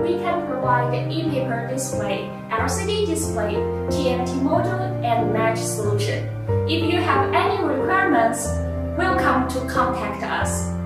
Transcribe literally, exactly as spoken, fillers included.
we can provide e-paper display, L C D display, T F T module, and match solution. If you have any requirements, welcome to contact us.